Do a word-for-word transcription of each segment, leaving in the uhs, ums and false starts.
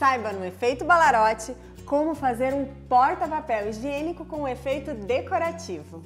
Saiba no Efeito Balarote como fazer um porta-papel higiênico com um efeito decorativo.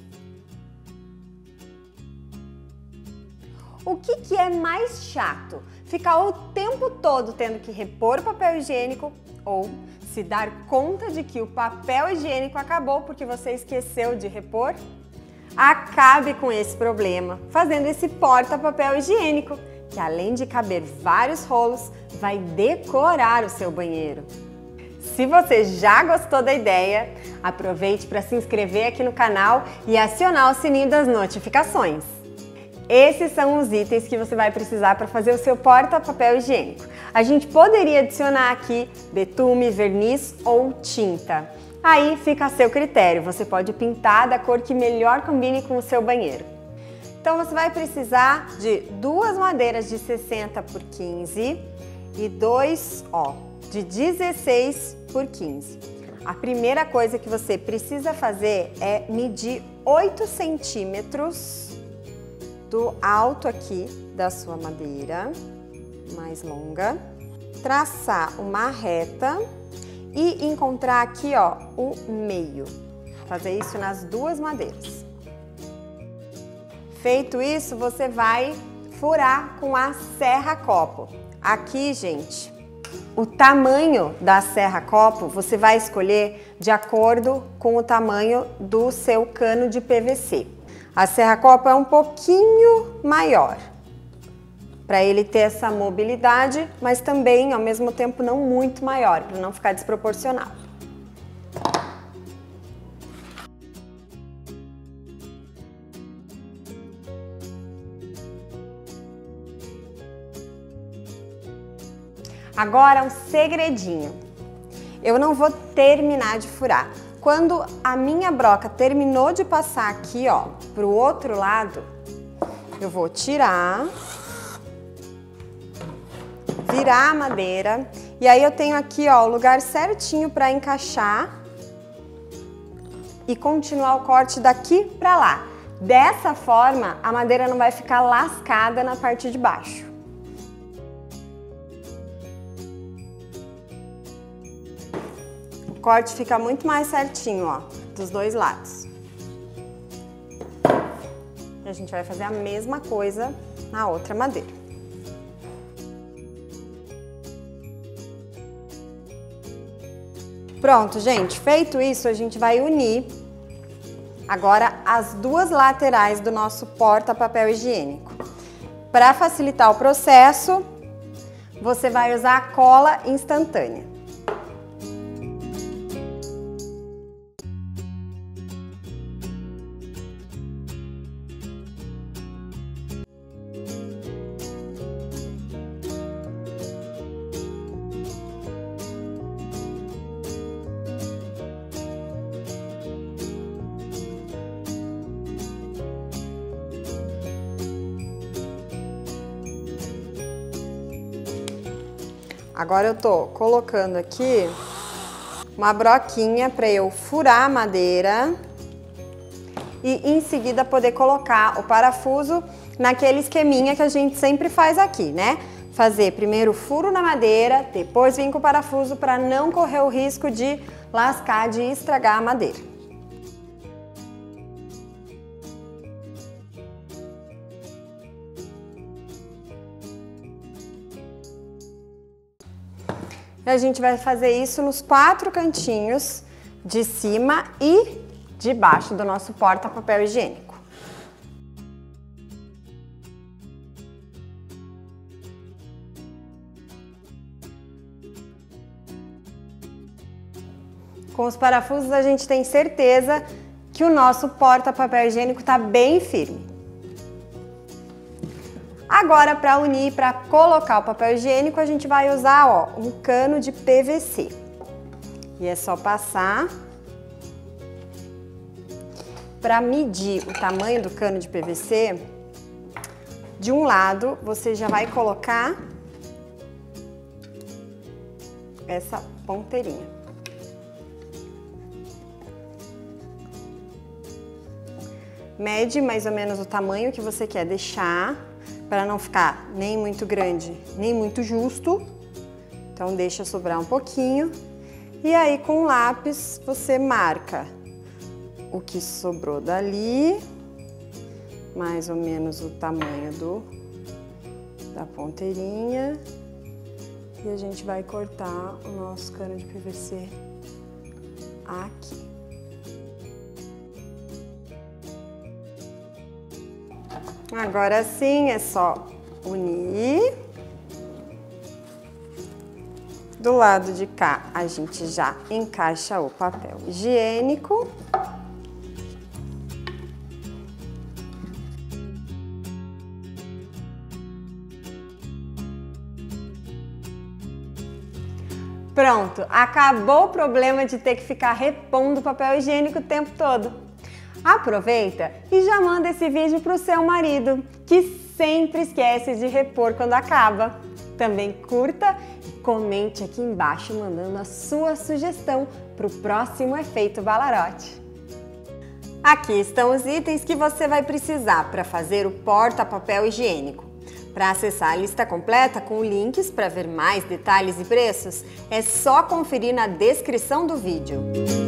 O que que é mais chato? Ficar o tempo todo tendo que repor o papel higiênico ou se dar conta de que o papel higiênico acabou porque você esqueceu de repor? Acabe com esse problema fazendo esse porta-papel higiênico, que além de caber vários rolos, vai decorar o seu banheiro. Se você já gostou da ideia, aproveite para se inscrever aqui no canal e acionar o sininho das notificações. Esses são os itens que você vai precisar para fazer o seu porta-papel higiênico. A gente poderia adicionar aqui betume, verniz ou tinta. Aí fica a seu critério, você pode pintar da cor que melhor combine com o seu banheiro. Então você vai precisar de duas madeiras de sessenta por quinze e dois, ó, de dezesseis por quinze. A primeira coisa que você precisa fazer é medir oito centímetros do alto aqui da sua madeira, mais longa, traçar uma reta e encontrar aqui, ó, o meio. Fazer isso nas duas madeiras. Feito isso, você vai furar com a serra-copo. Aqui, gente, o tamanho da serra-copo você vai escolher de acordo com o tamanho do seu cano de P V C. A serra-copo é um pouquinho maior, para ele ter essa mobilidade, mas também, ao mesmo tempo, não muito maior, para não ficar desproporcional. Agora, um segredinho. Eu não vou terminar de furar. Quando a minha broca terminou de passar aqui, ó, pro outro lado, eu vou tirar, virar a madeira e aí eu tenho aqui, ó, o lugar certinho para encaixar e continuar o corte daqui para lá. Dessa forma, a madeira não vai ficar lascada na parte de baixo. O corte fica muito mais certinho, ó, dos dois lados. E a gente vai fazer a mesma coisa na outra madeira. Pronto, gente, feito isso, a gente vai unir agora as duas laterais do nosso porta-papel higiênico. Para facilitar o processo, você vai usar a cola instantânea. Agora eu tô colocando aqui uma broquinha para eu furar a madeira e em seguida poder colocar o parafuso naquele esqueminha que a gente sempre faz aqui, né? Fazer primeiro o furo na madeira, depois vir com o parafuso para não correr o risco de lascar, de estragar a madeira. A gente vai fazer isso nos quatro cantinhos de cima e de baixo do nosso porta-papel higiênico. Com os parafusos a gente tem certeza que o nosso porta-papel higiênico está bem firme. Agora, para unir, para colocar o papel higiênico, a gente vai usar, ó, um cano de P V C. E é só passar. Para medir o tamanho do cano de P V C, de um lado você já vai colocar essa ponteirinha. Mede mais ou menos o tamanho que você quer deixar, para não ficar nem muito grande, nem muito justo. Então deixa sobrar um pouquinho e aí com o lápis você marca o que sobrou dali, mais ou menos o tamanho do, da ponteirinha, e a gente vai cortar o nosso cano de P V C aqui. Agora sim é só unir. Do lado de cá a gente já encaixa o papel higiênico. Pronto, acabou o problema de ter que ficar repondo papel higiênico o tempo todo. Aproveita e já manda esse vídeo para o seu marido, que sempre esquece de repor quando acaba. Também curta e comente aqui embaixo mandando a sua sugestão para o próximo efeito Balarote. Aqui estão os itens que você vai precisar para fazer o porta-papel higiênico. Para acessar a lista completa com links para ver mais detalhes e preços, é só conferir na descrição do vídeo.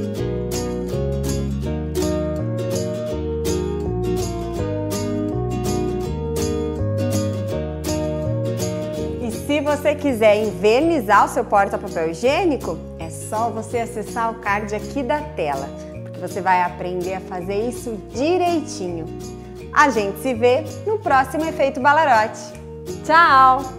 E se você quiser invernizar o seu porta-papel higiênico, é só você acessar o card aqui da tela, porque você vai aprender a fazer isso direitinho. A gente se vê no próximo efeito Balarote. Tchau!